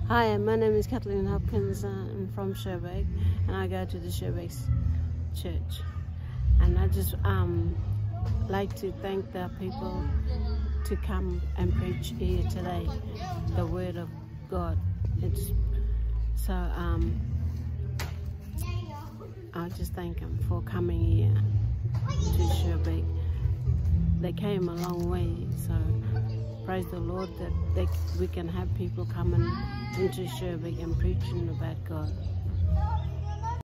Hi, my name is Kathleen Hopkins. I'm from Cherbourg, and I go to the Cherbourg church. And I just like to thank the people to come and preach here today, the Word of God. I just thank them for coming here to Cherbourg. They came a long way, so praise the Lord that we can have people coming into Cherbourg and preaching about God.